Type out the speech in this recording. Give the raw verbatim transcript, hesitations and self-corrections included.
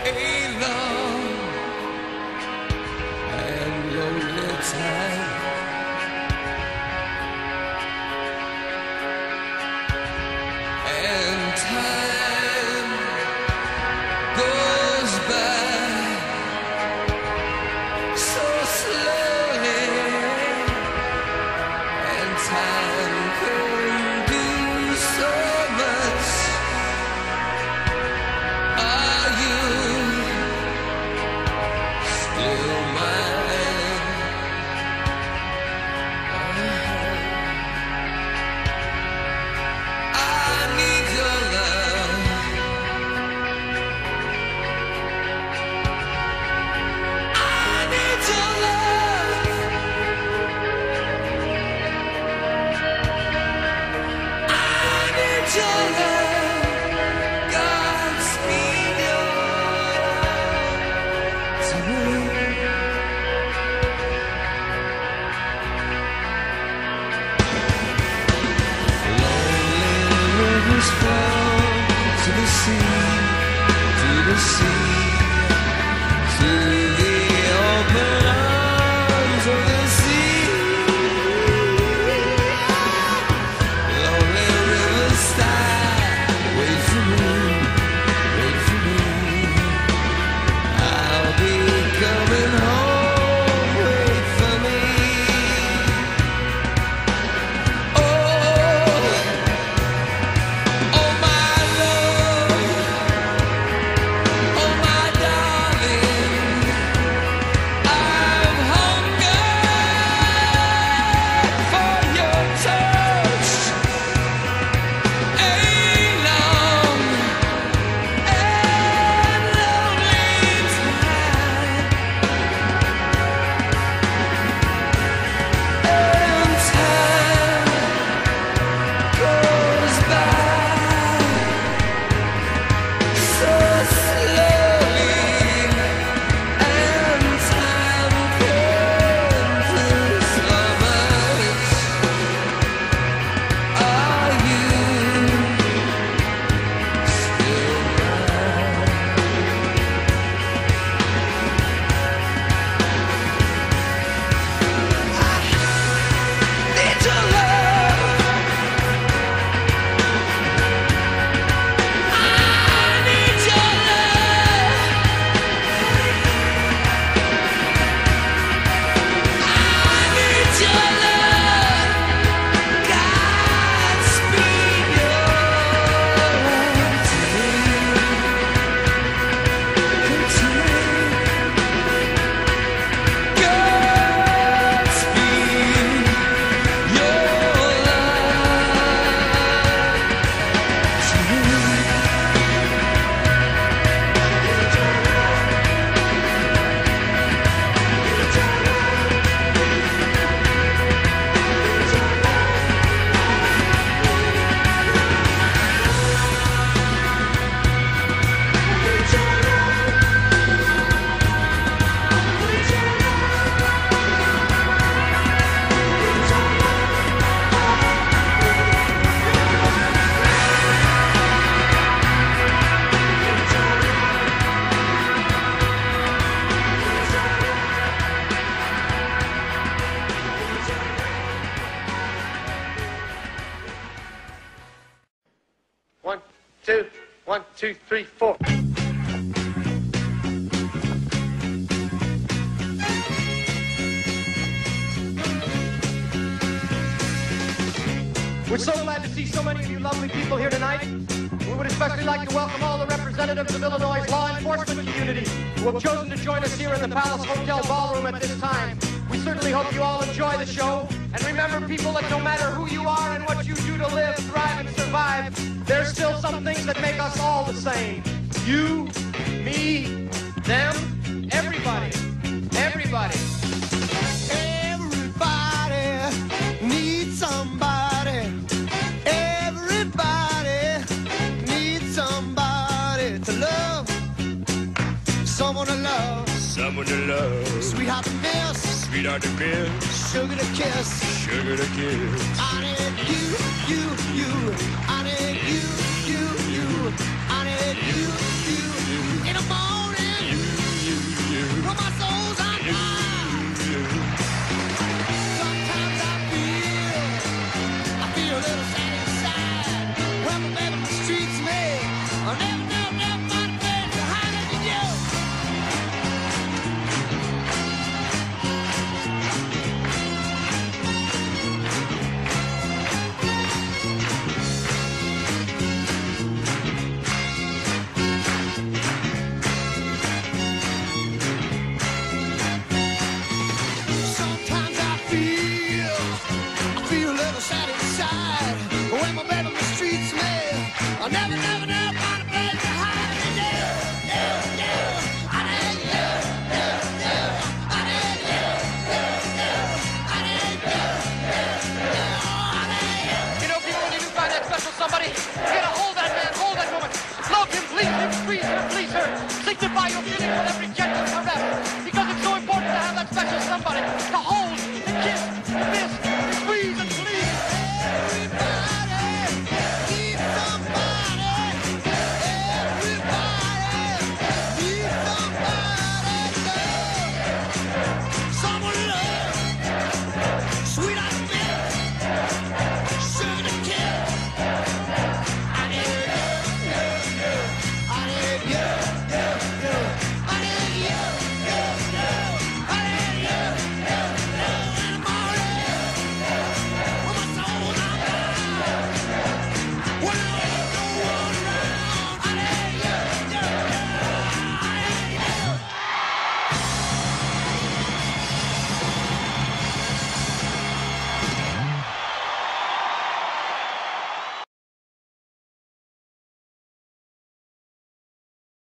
a long and lonely time. And time goes by so slowly, and time can do so much. Are you still mine? I need your love. I need your love. I need your love. Godspeed your love to me. Lonely rivers flow to the sea, to the sea, to the open arms of the sea. Lonely rivers stop, wait for me, wait for me. I'll be coming home, wait for me. Oh, oh my love, oh my darling, I've hungered for your touch. A long and lonely time, and time goes by so slowly, and time can do so much. Are you still mine? Need your love. I need your love. I need your love. Godspeed your love to me. To me. Godspeed your love to me. One, two, one, two, three, four. We're so glad to see so many of you lovely people here tonight. We would especially like to welcome all the representatives of Illinois' law enforcement community who have chosen to join us here in the Palace Hotel Ballroom at this time. We certainly hope you all enjoy the show. And remember, people, that no matter who you are and what you do to live, thrive, and survive, there's still some things that make us all the same. You, me, them, everybody. Everybody. Everybody needs somebody. Everybody needs somebody to love. Someone to love. Someone to love. Sweetheart to miss. Sweetheart to miss. Sugar to kiss. Sugar to kiss. I need you, you, you. I need you, you, you. I need you, you, you. In the morning. intensify your feeling for every